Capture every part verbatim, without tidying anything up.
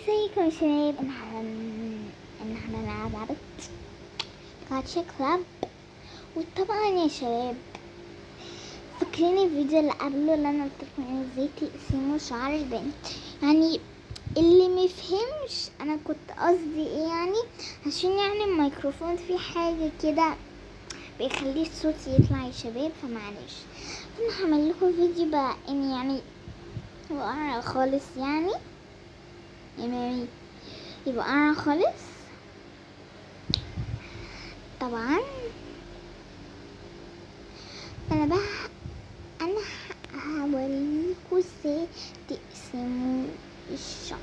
ازيكم يا شباب؟ انا ان احنا نلعب لعبة جاتشا كلاب. وطبعا يا شباب فاكرين الفيديو اللي قبله اللي انا قلتلكم ازاي تقسموا شعر البنت؟ يعني اللي مفهمش انا كنت قصدي ايه، يعني عشان يعني الميكروفون فيه حاجة كده بيخليه الصوت يطلع يا شباب، فمعلش. انا هعمل لكم فيديو بقى ان يعني وقع خالص، يعني يعني يبقى قرع خالص. طبعا انا بقى انا هوريكوا ازاي تقسموا الشعر.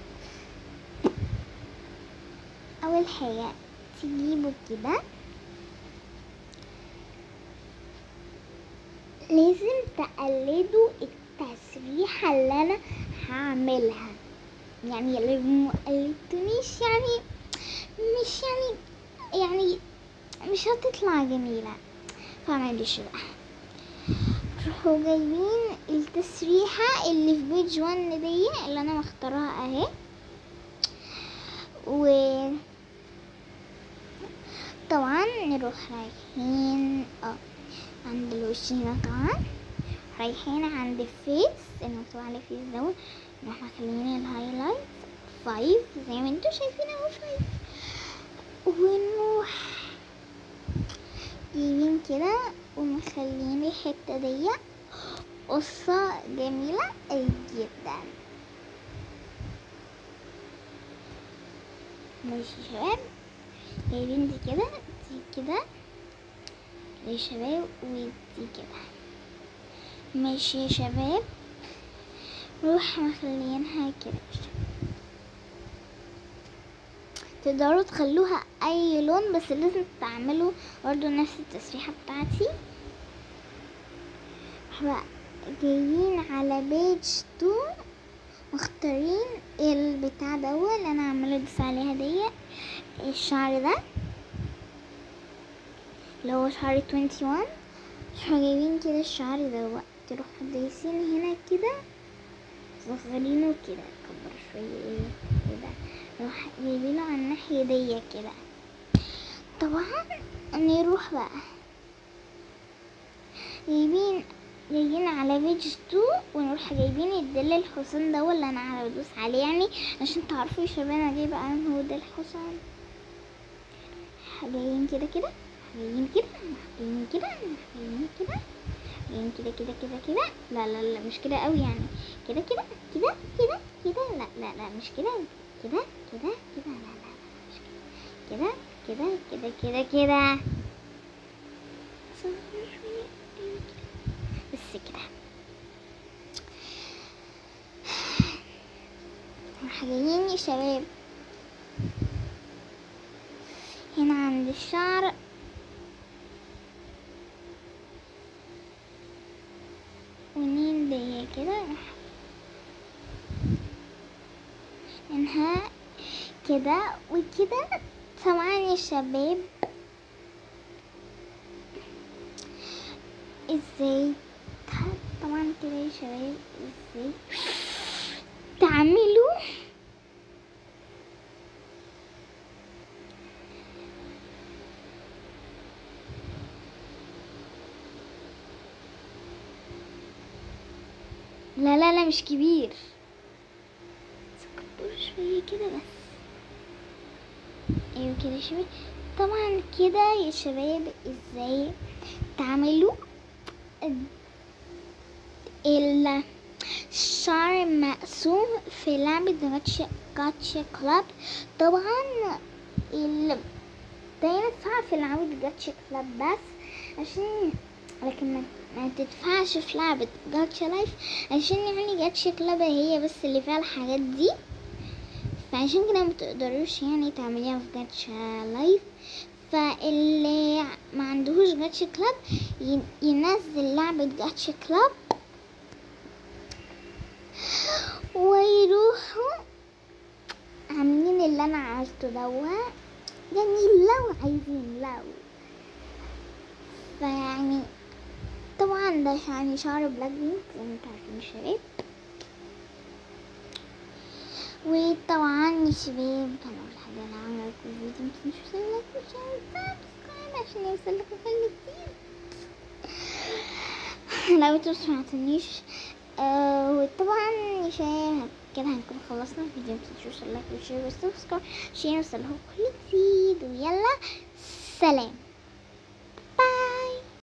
اول حاجه تجيبوا كده، لازم تقلدوا التسريحه اللي انا هعملها، يعني اللي مقلدتونيش يعني مش يعني يعني مش هتطلع جميله، فمعلش بقى. تروحوا جايبين التسريحة اللي في بيج وان دي اللي انا مختارها اهي، و طبعا نروح رايحين اه عند الوش هنا، طبعا رايحين عند الفيس اللي مكتوب عليه فيس دوت، نروح مخليين الهايلايت فايف زي ما انتوا شايفين اهو فايف، ونروح جايبين كده ومخليين الحتة دي قصة جميلة جدا. ماشي يا شباب، جايبين دي كده دي كده يا شباب، ودي كده. ماشي يا شباب، نروح مخلينها كده. تقدروا تخلوها اي لون، بس لازم تعملوا برضو نفس التسريحة بتاعتي. بقى جايين على بيج تو، مختارين البتاع ده اللي انا عماله ادوس عليها دي، الشعر ده اللي هو شعر واحد وعشرين. تروحوا جايبين كده الشعر ده، تروحوا دايسين هنا كده صغرينه كده، كبر شويه ايه كده، نروح جايبينه على الناحيه دي كده. طبعا نروح بقى جايبين جايين على بيج تو، ونروح جايبين الدل الحصان ده اللي انا على بدوس عليه، يعني عشان تعرفوا يا شباب انا جايبه انه ده الحصان. جايين كده كده جايين كده جايين كده جايين كده جايين كده كده كده كده لا لا لا مش كده قوي، يعني كده كده كده كده كده لا لا لا مش كده كده كده كده لا لا مش كده كده كده كده كده بس كده. راح جايين يا شباب هنا عند الشعر ونين دي كده، انها كده وكده. طبعا يا شباب ازاي طبعا كده يا شباب ازاي تعملوا لا لا لا مش كبير، سكتوا شوية كده بس. ايوه كده يا شباب. طبعا كده يا شباب ازاي تعملوا الشعر مقسوم في لعبة جاتشا جاتشا كلاب. طبعا ال ده ينفع في لعبة جاتشا كلاب بس، عشان لكن ما, ما تدفعش في لعبة جاتشا لايف، عشان يعني جاتشا كلاب هي بس اللي فيها الحاجات دي، فعشان كده ما تقدروش يعني تعمليها في جاتشا لايف. فاللي ما عندهوش جاتشا كلاب ينزل لعبة جاتشا كلاب ويروحوا عاملين اللي انا عملته دوا، يعني لو عايزين لو فيعني طبعا ده يعني شعر بلاك بينك زي ما انتوا عارفين يا شباب. وطبعا يا شباب انا اول حاجه انا عامله لكم الفيديو متنسوش لايك وشير وسبسكرايب عشان يوصلكوا كل جديد. لو انتوا مسمعتونيش آه وطبعا يا شباب كده هنكون خلصنا الفيديو. متنسوش لايك وشير وسبسكرايب عشان يوصلكوا كل جديد. ويلا سلام.